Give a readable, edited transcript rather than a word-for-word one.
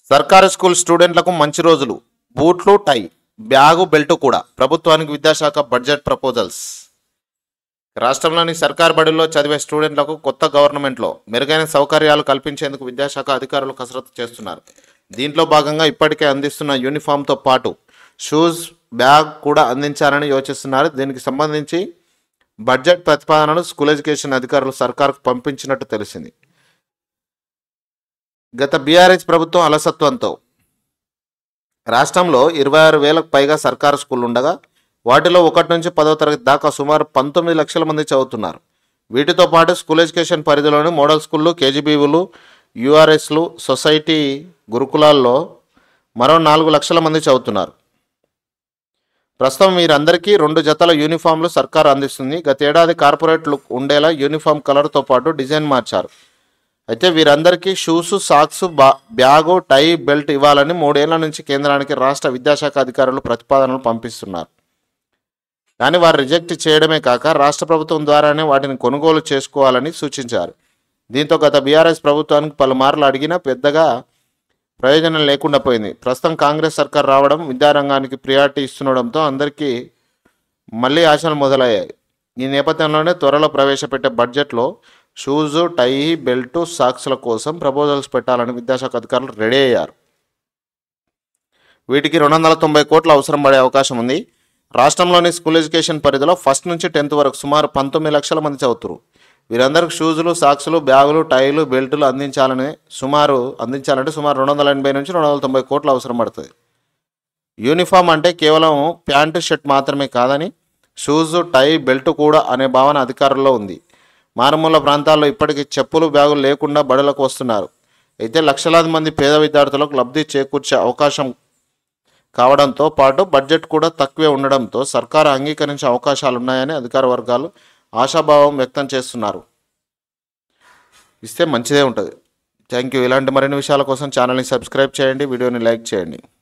సర్కారు స్కూల్ స్టూడెంట్లకు మంచి రోజులు. బూట్లు, టై, బ్యాగు, బెల్ట్ కూడా. ప్రభుత్వానికి విద్యాశాఖ బడ్జెట్ ప్రపోజల్స్. రాష్ట్రంలోని సర్కారు బడుల్లో చదివే స్టూడెంట్లకు కొత్త గవర్నమెంట్లో మెరుగైన సౌకర్యాలు కల్పించేందుకు విద్యాశాఖ అధికారులు కసరత్తు చేస్తున్నారు. దీంట్లో భాగంగా ఇప్పటికే అందిస్తున్న యూనిఫామ్తో పాటు షూస్, బ్యాగ్ కూడా అందించాలని యోచిస్తున్నారు. దీనికి సంబంధించి బడ్జెట్ ప్రతిపాదనను స్కూల్ ఎడ్యుకేషన్ అధికారులు సర్కారుకు పంపించినట్టు తెలిసింది. గత బీఆర్ఎస్ ప్రభుత్వం అలసత్వంతో రాష్ట్రంలో 26,000కు పైగా సర్కారు స్కూళ్ళు ఉండగా వాటిలో 1 నుంచి 10వ తరగతి దాకా సుమారు 19 లక్షల మంది చదువుతున్నారు. వీటితో పాటు స్కూల్ ఎడ్యుకేషన్ పరిధిలోని మోడల్ స్కూళ్ళు, కేజీబీలు, యూఆర్ఎస్లు, సొసైటీ గురుకులాల్లో మరో 4 లక్షల మంది చదువుతున్నారు. ప్రస్తుతం వీరందరికీ 2 జతల యూనిఫామ్లు సర్కారు అందిస్తుంది. గత ఏడాది కార్పొరేట్ లుక్ ఉండేలా యూనిఫామ్ కలర్తో పాటు డిజైన్ మార్చారు. అయితే వీరందరికీ shoes, socks, bag, tie, belt ఇవ్వాలని 3 ఏళ్ల నుంచి కేంద్రానికి రాష్ట్ర విద్యాశాఖ అధికారులు ప్రతిపాదనలు పంపిస్తున్నారు. కానీ వారు రిజెక్ట్ చేయడమే కాక రాష్ట్ర ప్రభుత్వం ద్వారానే వాటిని కొనుగోలు చేసుకోవాలని సూచించారు. దీంతో గత బీఆర్ఎస్ ప్రభుత్వానికి పలుమార్లు అడిగినా పెద్దగా ప్రయోజనం లేకుండా పోయింది. ప్రస్తుతం కాంగ్రెస్ సర్కార్ రావడం, విద్యారంగానికి ప్రియారిటీ ఇస్తుండడంతో అందరికీ మళ్ళీ ఆశలు మొదలయ్యాయి. ఈ నేపథ్యంలోనే త్వరలో ప్రవేశపెట్టే బడ్జెట్లో షూజు, టై, బెల్టు, సాక్స్ల కోసం ప్రపోజల్స్ పెట్టాలని విద్యాశాఖ అధికారులు రెడీ అయ్యారు. వీటికి 290 కోట్లు అవసరం పడే అవకాశం ఉంది. రాష్ట్రంలోని స్కూల్ ఎడ్యుకేషన్ పరిధిలో 1st నుంచి 10th వరకు సుమారు 19 లక్షల మంది చదువుతారు. వీరందరికీ షూజులు, సాక్స్లు, బ్యాగులు, టైలు, బెల్టులు అందించాలంటే సుమారు 280 నుంచి 290 కోట్లు అవసరం పడుతుంది. యూనిఫామ్ అంటే కేవలం ప్యాంటు, షర్ట్ మాత్రమే కాదని షూజు, టై, బెల్ట్ కూడా అనే భావన అధికారుల్లో ఉంది. మారుమూల ప్రాంతాల్లో ఇప్పటికీ చెప్పులు, బ్యాగులు లేకుండా బడులకు వస్తున్నారు. అయితే లక్షలాది మంది పేద విద్యార్థులకు లబ్ధి చేకూర్చే అవకాశం కావడంతో పాటు బడ్జెట్ కూడా తక్కువే ఉండడంతో సర్కారు అంగీకరించే అవకాశాలున్నాయని అధికార వర్గాలు ఆశాభావం వ్యక్తం చేస్తున్నారు. ఇస్తే మంచిదే ఉంటుంది. Thank you. ఇలాంటి మరిన్ని విషయాల కోసం ఛానల్ని సబ్స్క్రైబ్ చేయండి, వీడియోని లైక్ చేయండి.